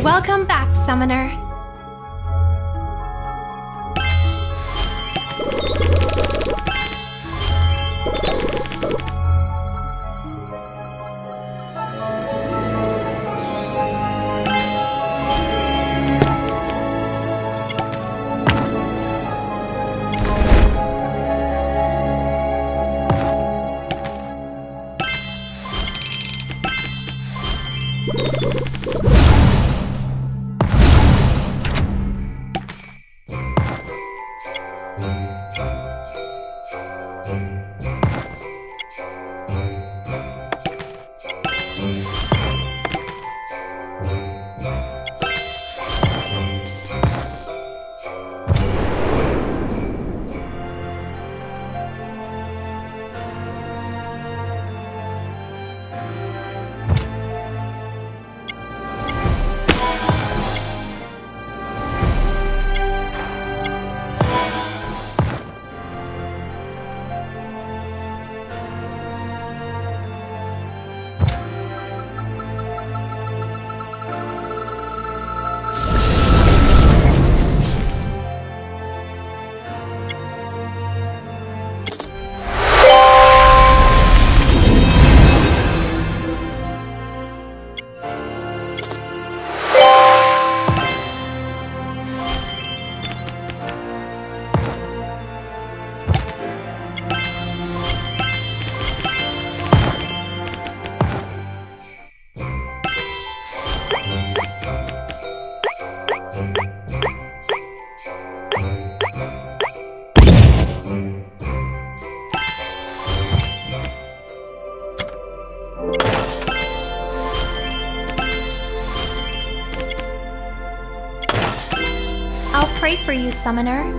Welcome back, Summoner. I'll pray for you, Summoner.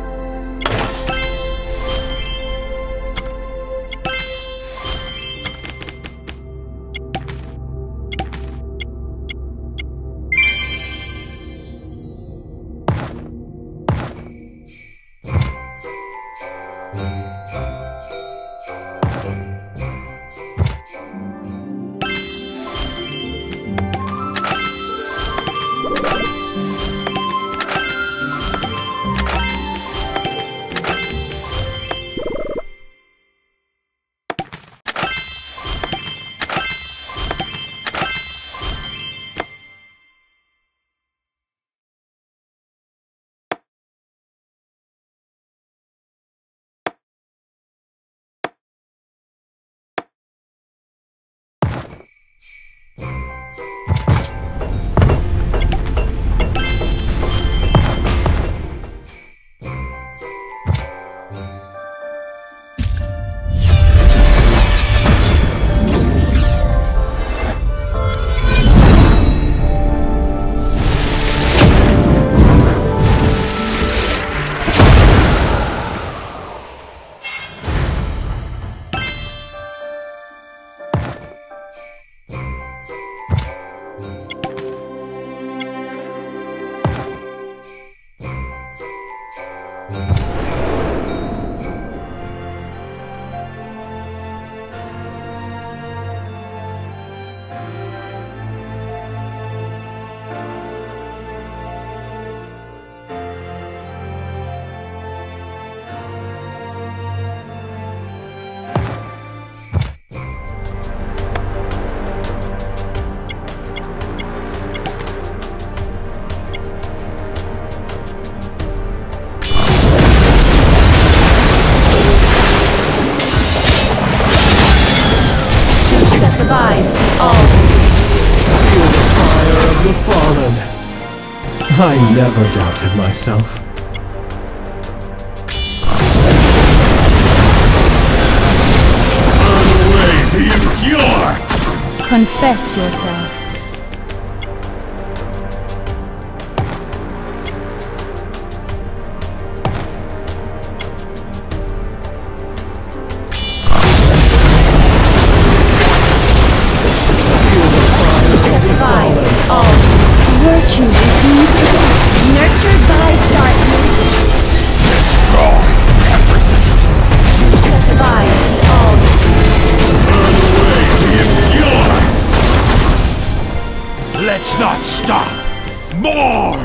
Device all. Feel the fire of the fallen. I never doubted myself. On the way to your cure! Confess yourself. Virtue will be protected, nurtured by darkness. Destroy everything! Device all. On the way to your cure! Let's not stop! More!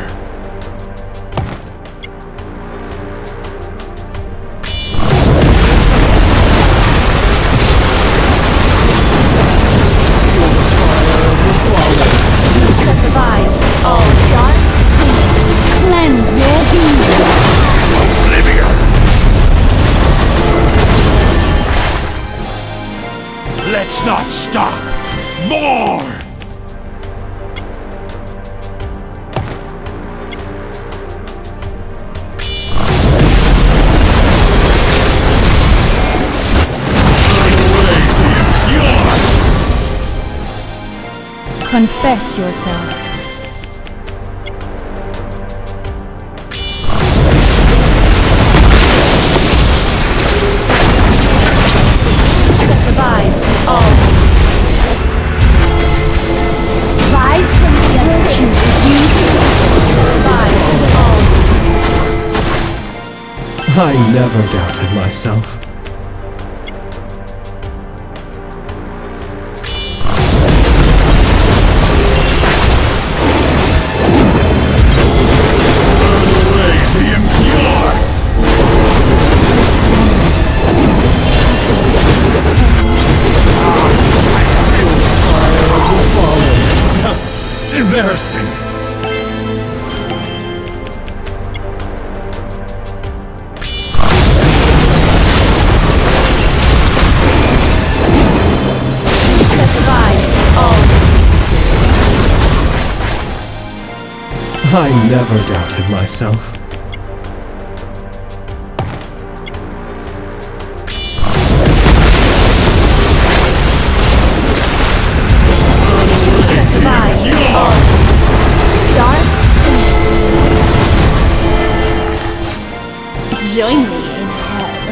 Sets of eyes, all dark sea. Cleanse your being. Oblivion! Let's not stop! More! Confess yourself. Sets of eyes, all rise from the virtue sets of eyes, all I never doubted myself. Embarrassing! sets of eyes, all I never doubted myself. sets of eyes, all dark sea. Join me in hell.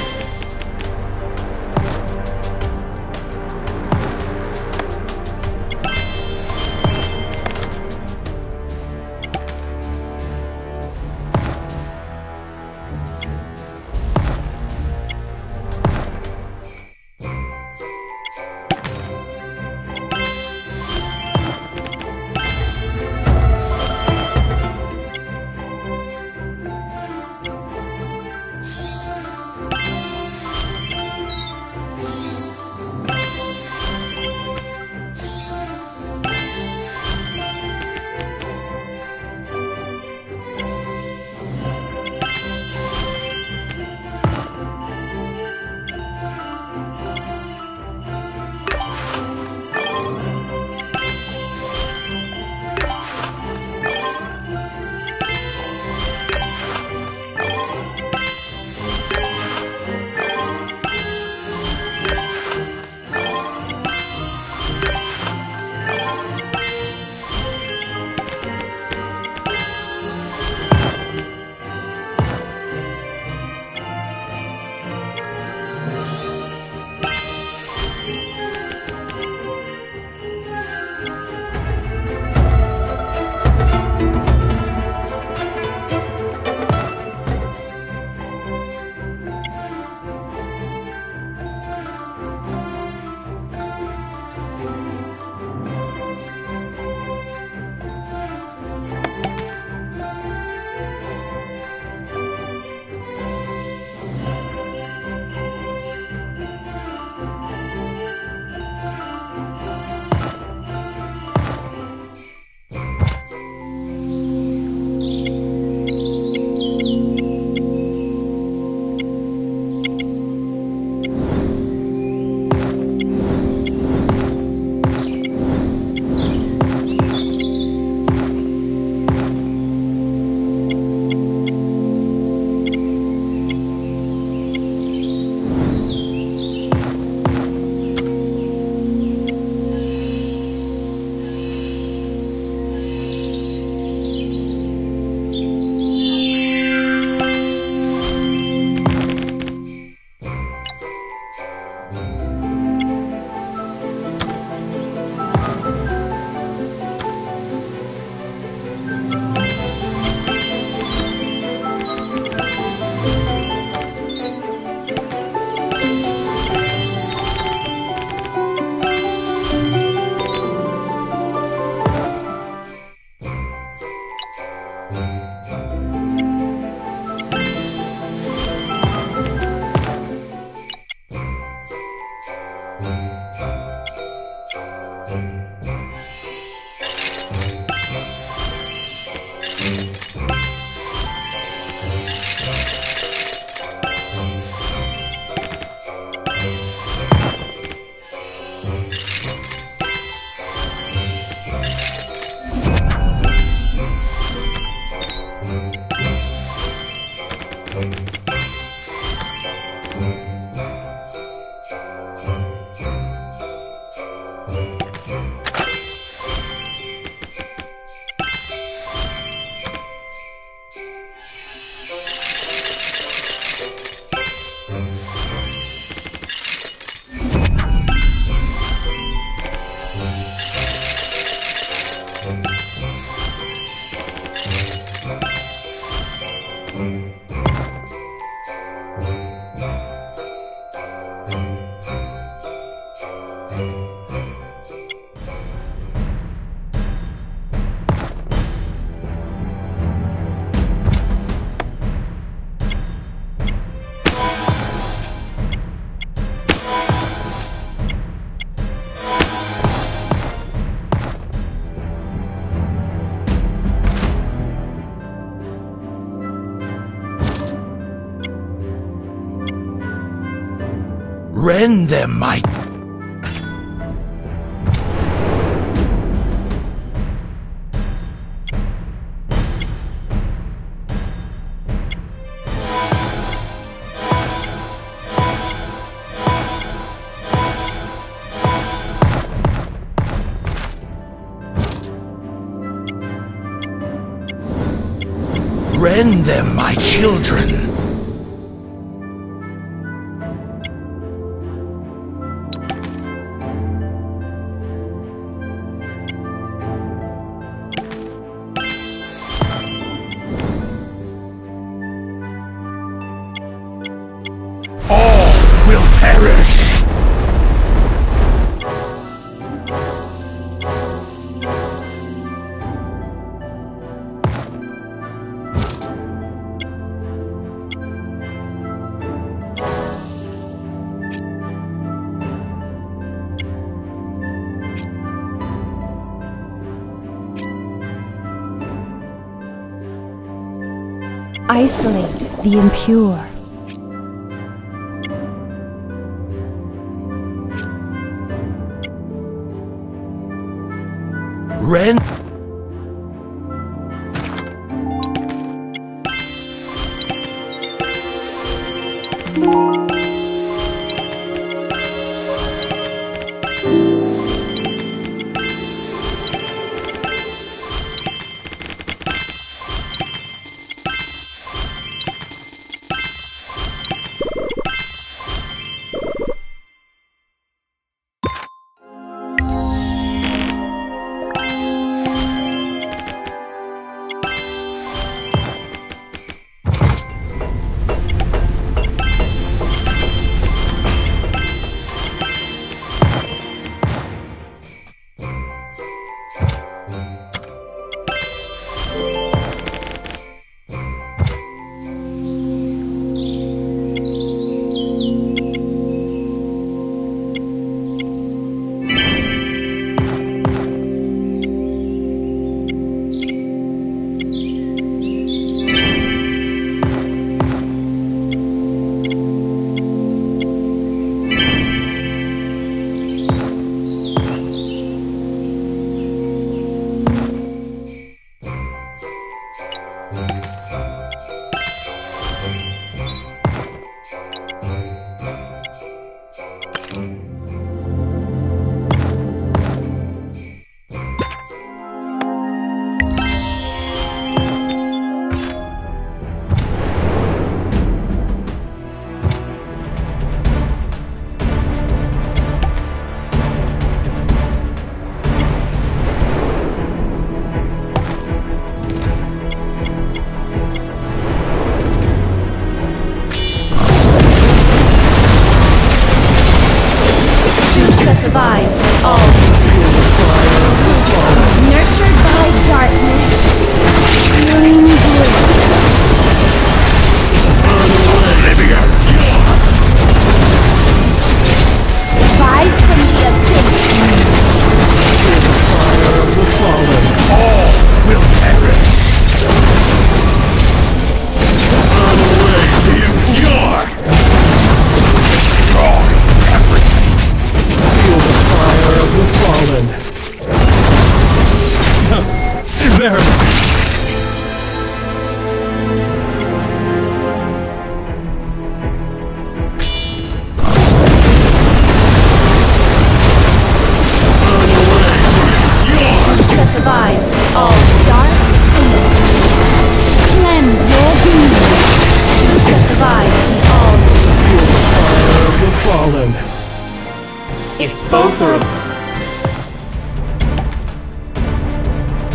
Rend them, my... Rend them, my children. All will perish! Isolate the impure. Rend... Of eyes, all nurtured by darkness, feeling bliss. Olivia! Rise from the abyss. Fire of the fallen. All will perish! Run away, the impure! Destroy everything! Feel the fire of the fallen. There. Sets of eyes, all dark sea. Cleanse your being. Two sets of eyes see all. Feel the fire of the fallen. If both are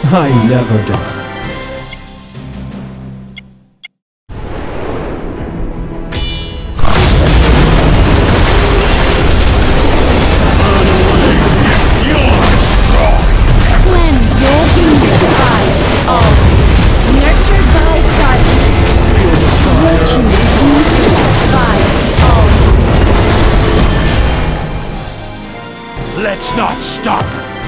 I never doubt. Cleanse your demons. Sacrifice all. Nurtured by darkness. Nurtured by sacrifice all. Let's not stop.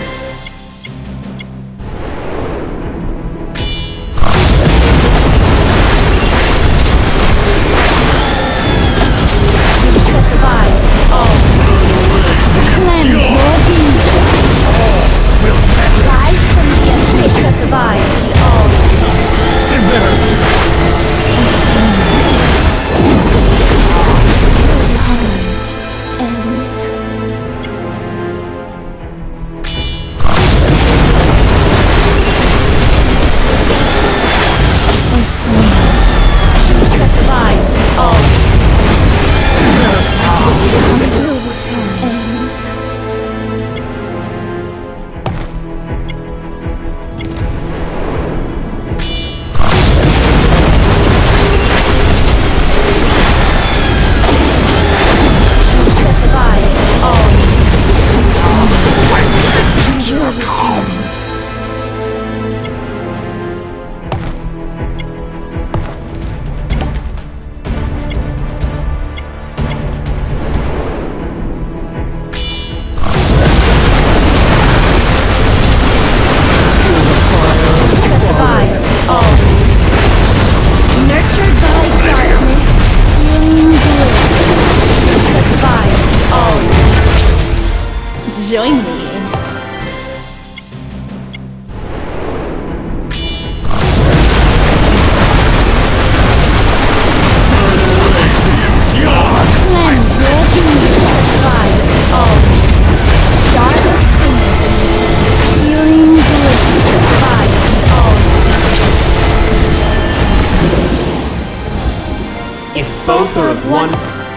Sacrifice all. Cleanse your demons. Rise from the abyss. Sacrifice all. Ends. Sacrifice all. Ends. Sacrifice all. Will return. Sacrifice all. Nurtured by darkness, healing bliss. Sacrifice all. Join me in. Cleanse your demons. Sacrifice all. Darkness healing bliss. Sacrifice all. If both are of one,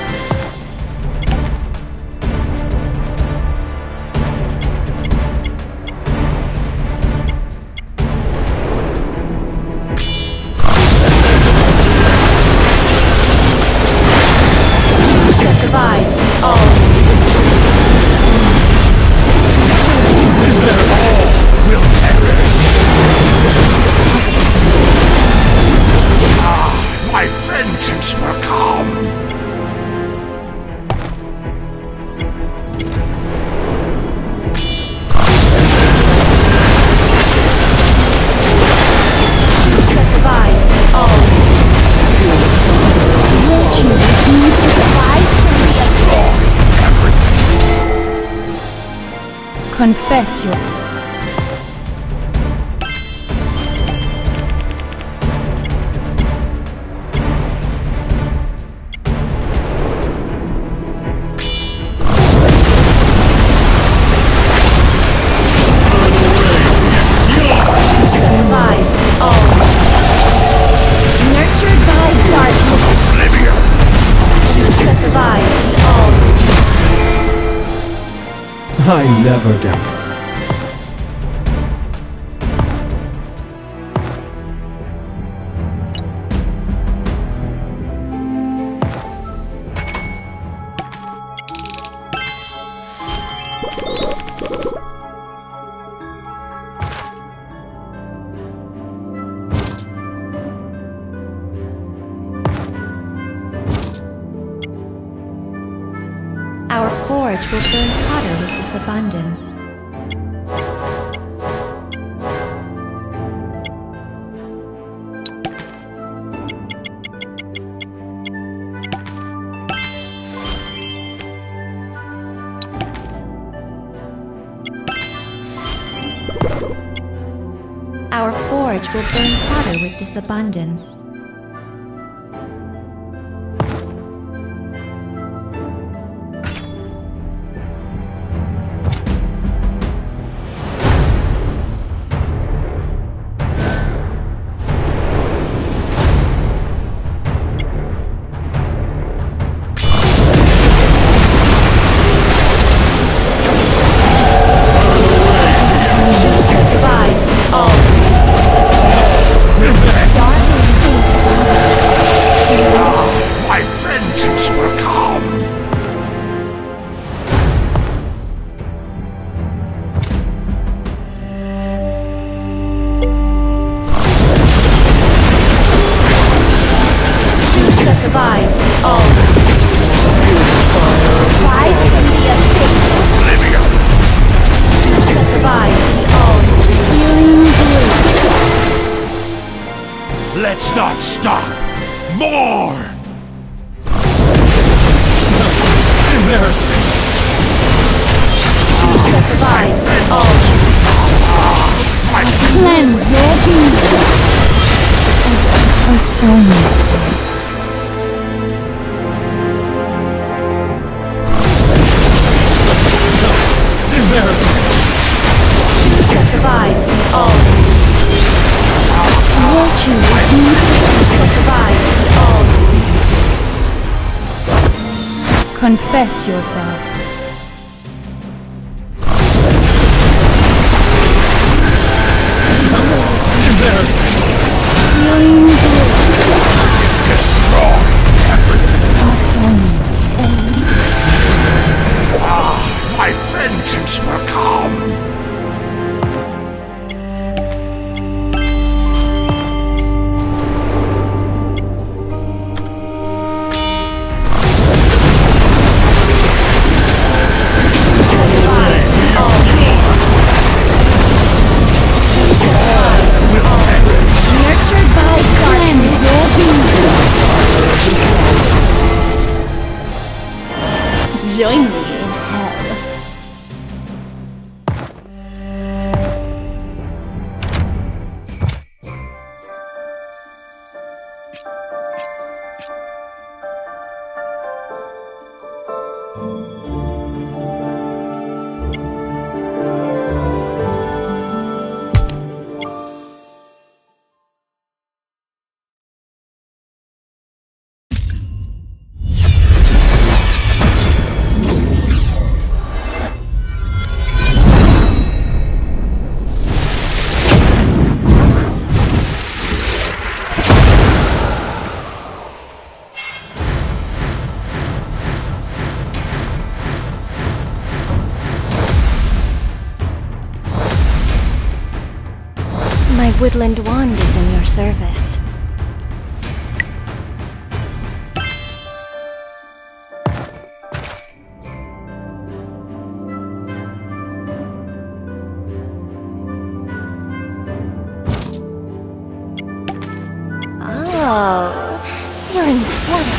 Sacrifice all. Will perish. My vengeance will come. Sacrifice all. Nurture rise from the abyss. Confess your sacrifice all. Nurtured by darkness. Oblivion. Sacrifice all. I never doubt. Our forge will burn hotter with this abundance. Our forge will burn hotter with this abundance. Sacrifice all. not stop! More! Embarrassing! Two sets of eyes. All. Cleanse your being. A soulmate. Embarrassing! Two sets of eyes. All. Virtue with me. Two sets of eyes. All. Confess yourself. Embarrassing! Feeling good. Destroy everything! A soulmate. My vengeance will come! Nurtured by cleanse your being. Join me in hell. My woodland wand is in your service. Oh, feeling flushed.